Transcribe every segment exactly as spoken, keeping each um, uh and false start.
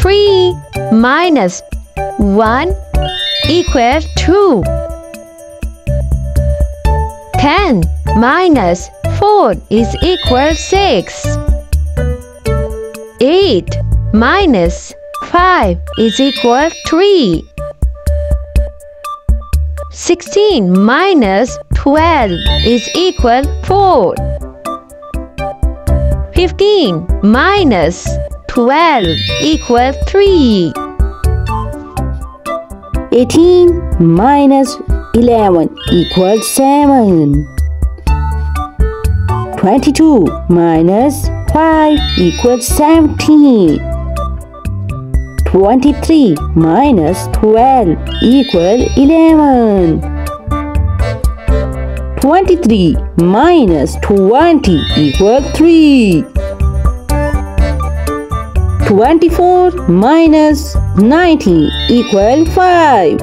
three minus one equals two. ten minus four is equal six. eight minus five is equal three. sixteen minus twelve is equal four. fifteen minus twelve equal three. eighteen minus eleven equals seven. twenty-two minus five equals seventeen. twenty-three minus twelve equals eleven. twenty-three minus twenty equals three. twenty-four minus nineteen equals five.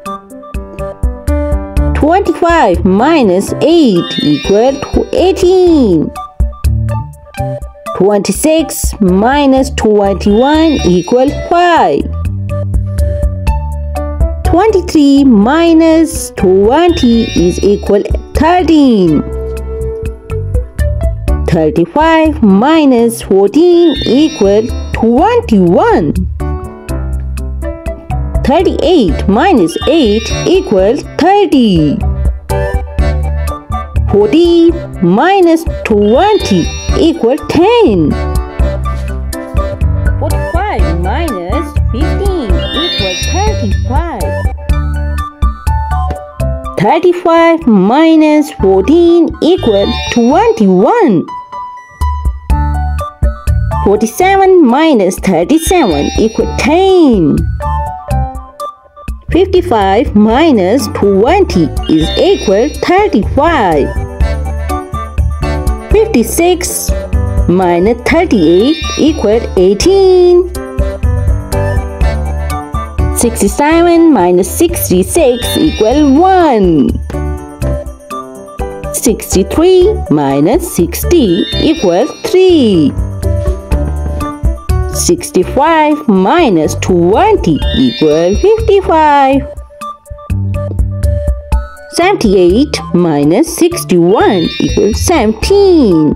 twenty-five minus eight equals eighteen. twenty-six minus twenty-one equals five. twenty-three minus twenty is equal thirteen. thirty-five minus fourteen equals twenty-one. thirty-eight minus eight equals thirty. forty minus twenty equals ten. forty-five minus fifteen equals thirty-five. thirty-five minus fourteen equals twenty-one. forty-seven minus thirty-seven equals ten. fifty-five minus twenty is equal thirty-five. fifty-six minus thirty-eight equals eighteen. sixty-seven minus sixty-six equals one. sixty-three minus sixty equals three. sixty-five minus twenty equals fifty-five. seventy-eight minus sixty-one equals seventeen.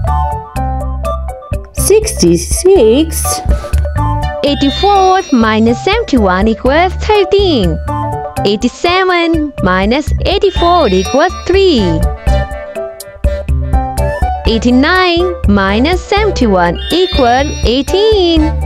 sixty-six. eighty-four minus seventy-one equals thirteen. eighty-seven minus eighty-four equals three. eighty-nine minus seventy-one equals eighteen.